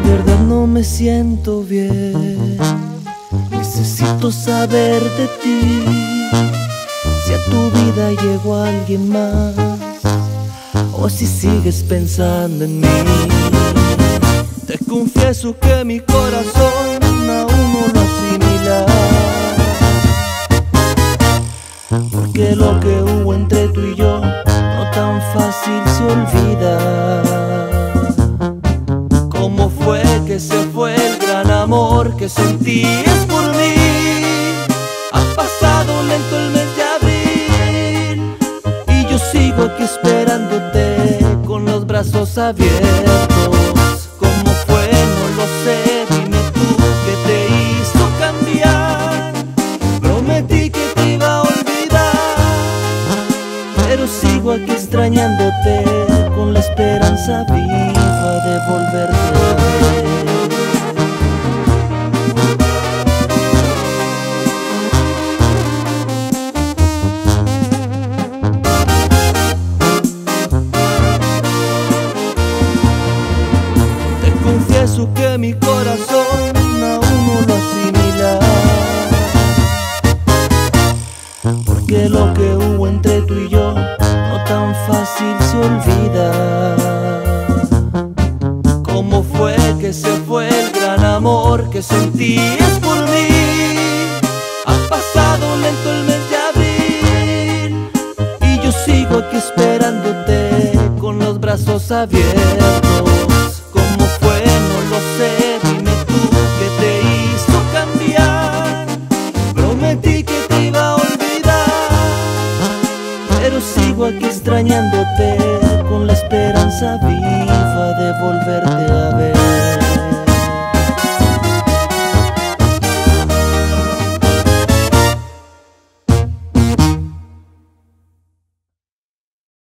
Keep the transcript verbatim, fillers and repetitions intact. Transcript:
verdad no me siento bien. Necesito saber de ti, si a tu vida llegó alguien más, o si sigues pensando en mí. Te confieso que mi corazón aún no lo asimila, porque lo que hubo entre tú y yo no tan fácil se olvida. ¿Cómo fue que se fue el gran amor que sentías por mí? Ha pasado lento el mes de abril y yo sigo aquí esperándote con los brazos abiertos. ¿Cómo fue? No lo sé, dime tú qué te hizo cambiar. Prometí que te iba a olvidar, pero sigo aquí extrañándote con la esperanza viva de volverte a ver. Te confieso que mi corazón aún no lo asimila, porque lo que hubo entre tú y yo no tan fácil se olvida. ¿Cómo fue que se fue el gran amor que sentías por mí? Ha pasado lento el mes de abril y yo sigo aquí esperándote con los brazos abiertos. ¿Cómo fue? No lo sé, dime tú qué te hizo cambiar. Prometí que te iba a olvidar, pero sigo aquí extrañándote